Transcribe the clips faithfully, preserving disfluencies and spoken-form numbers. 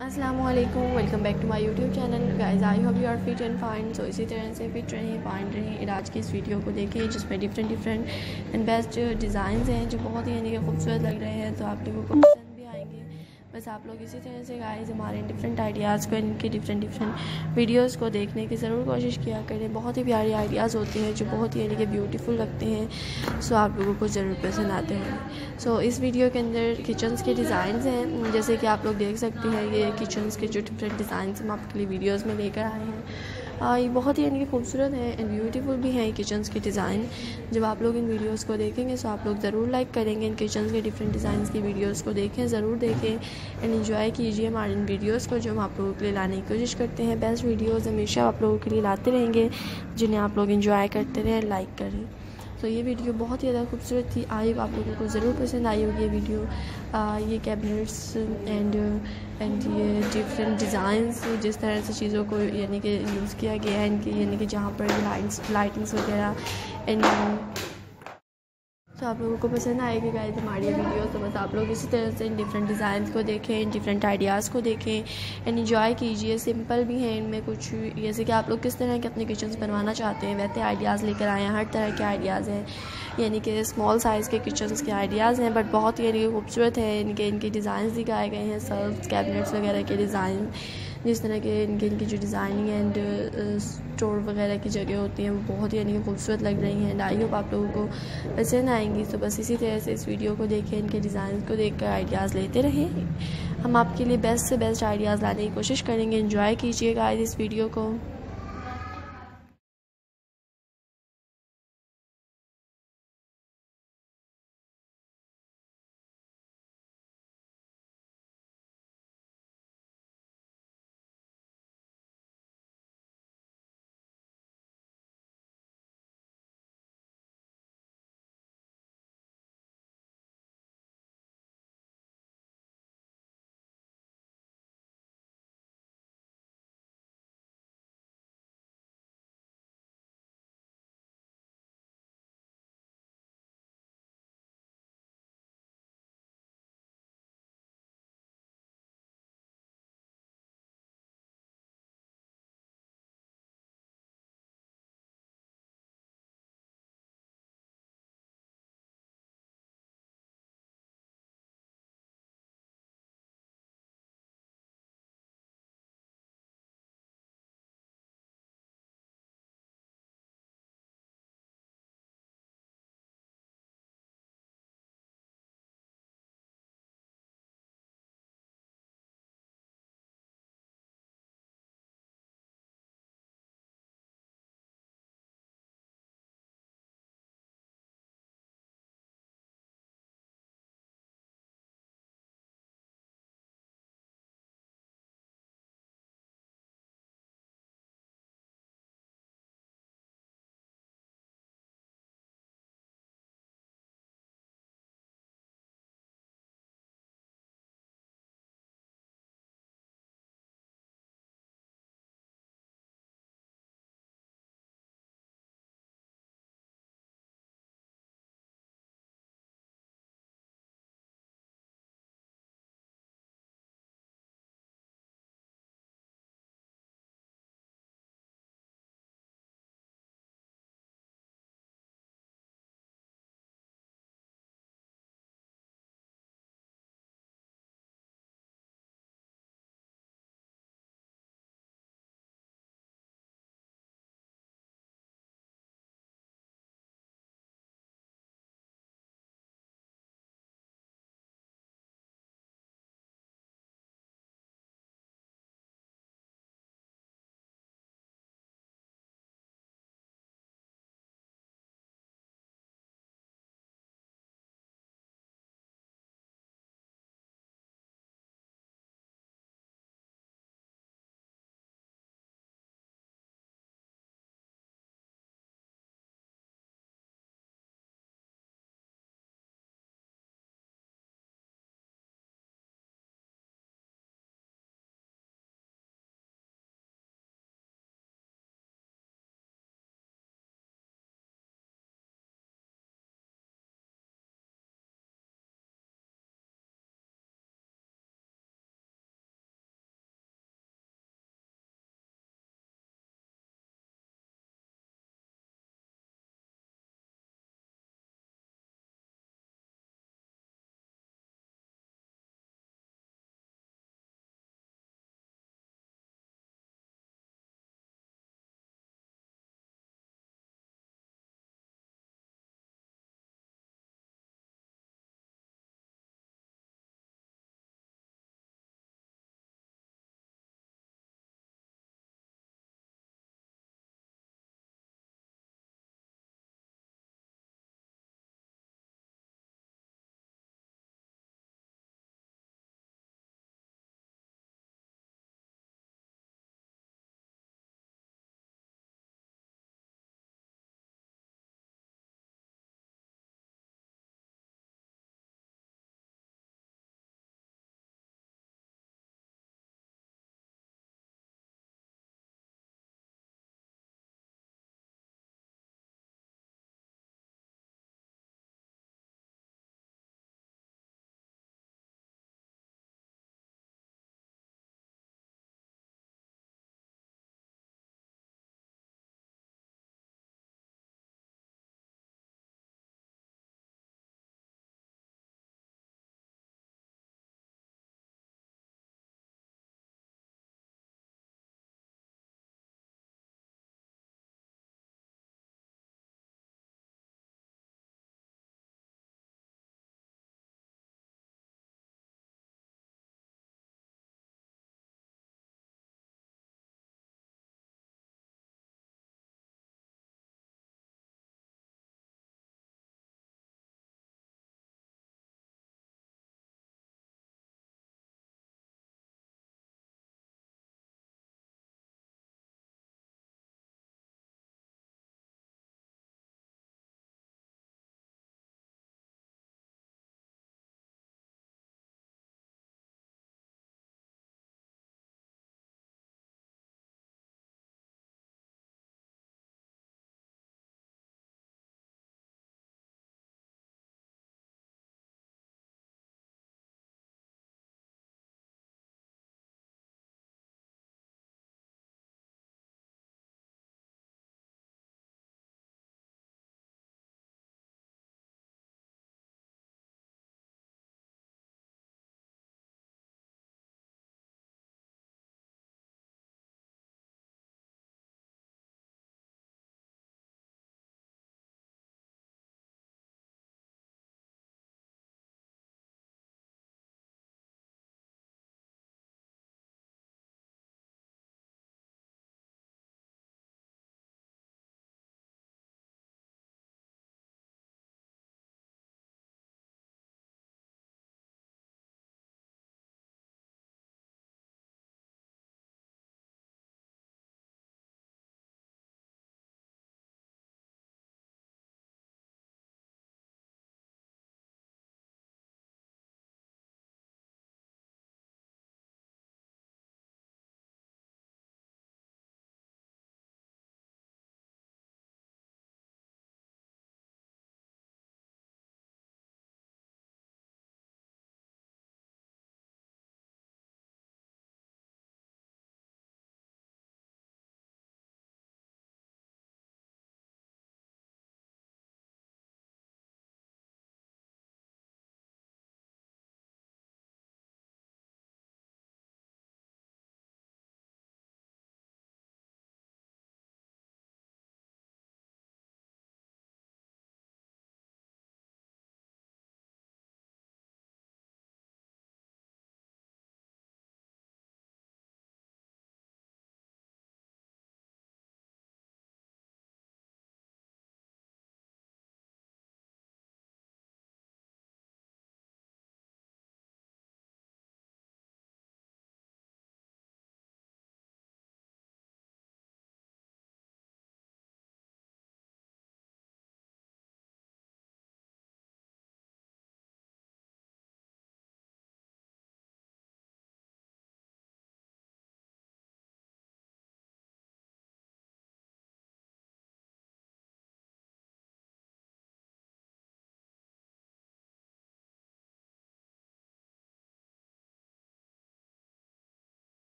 अस्सलामुअलैकुम, welcome back to my YouTube channel guys. I hope you are fit and fine. So इसी तरह से fit रहें, fine रहें। आज की इस वीडियो को देखें जिसमें different different and best designs हैं जो बहुत ही यानी कि खूबसूरत लग रहे हैं, तो आप लोगों को पसंद भी आएंगे। बस आप लोग इसी तरह से गाइस हमारे डिफरेंट आइडियाज़ को, इनके डिफरेंट डिफरेंट वीडियोस को देखने की ज़रूर कोशिश किया करें। बहुत ही प्यारे आइडियाज़ होते हैं जो बहुत ही यानी कि ब्यूटीफुल लगते हैं। सो आप लोगों को ज़रूर पसंद आते हैं। सो इस वीडियो के अंदर किचन्स के डिज़ाइंस हैं, जैसे कि आप लोग देख सकते हैं। ये किचन्स के जो डिफरेंट डिज़ाइंस हम आपके लिए वीडियोज़ में लेकर आए हैं। आ, ये बहुत ही यानी कि खूबसूरत है एंड ब्यूटीफुल भी हैं ये किचन्स के डिज़ाइन। जब आप लोग इन वीडियोस को देखेंगे तो आप लोग ज़रूर लाइक करेंगे। इन किचन्स के डिफरेंट डिज़ाइंस की वीडियोस को देखें, ज़रूर देखें एंड एंजॉय कीजिए हमारे इन वीडियोस को जो हम आप लोगों के लिए लाने की कोशिश करते हैं। बेस्ट वीडियोस हमेशा आप लोगों के लिए लाते रहेंगे, जिन्हें आप लोग एंजॉय करते रहें, लाइक करें। तो ये वीडियो बहुत ही ज़्यादा खूबसूरत थी। आई आप लोगों को ज़रूर पसंद आई होगी ये वीडियो। आ, ये कैबिनेट्स एंड एंड ये डिफरेंट डिज़ाइंस, जिस तरह से चीज़ों को यानी कि यूज़ किया गया है इनकी, यानी कि जहाँ पर लाइट्स लाइटिंग्स वगैरह एंड तो आप लोगों को पसंद आएगी गाइस हमारी ये वीडियो। तो बस आप लोग इसी तरह से इन डिफरेंट डिज़ाइंस को देखें, इन डिफरेंट आइडियाज़ को देखें एंड एंजॉय कीजिए। सिंपल भी हैं इनमें कुछ, जैसे कि आप लोग किस तरह के अपने किचन्स बनवाना चाहते हैं वैसे आइडियाज़ लेकर आए हैं। हर तरह के आइडियाज़ हैं, यानी कि स्मॉल साइज़ के किचन्स के आइडियाज़ हैं, बट बहुत यानी कि खूबसूरत है। इनके इनके डिज़ाइन दिखाए गए हैं, सर्व कैबिनेट्स वगैरह के डिज़ाइन, जिस तरह के इनके इनकी जो डिज़ाइनिंग एंड स्टोर वगैरह की जगह होती हैं वो बहुत यानी कि खूबसूरत लग रही हैं एंड आई होप आप लोगों को पसंद आएंगी। तो बस इसी तरह से इस वीडियो को देखें, इनके डिज़ाइन को देख कर आइडियाज़ लेते रहें। हम आपके लिए बेस्ट से बेस्ट आइडियाज़ लाने की कोशिश करेंगे। एंजॉय कीजिएगा इस वीडियो को।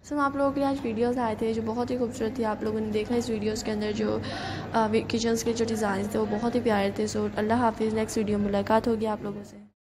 सो आप लोगों के लिए आज वीडियोस आए थे जो बहुत ही खूबसूरत थी। आप लोगों ने देखा इस वीडियोस के अंदर जो किचन्स के जो डिज़ाइन थे वो बहुत ही प्यारे थे। सो अल्लाह हाफिज़, नेक्स्ट वीडियो में मुलाकात होगी आप लोगों से।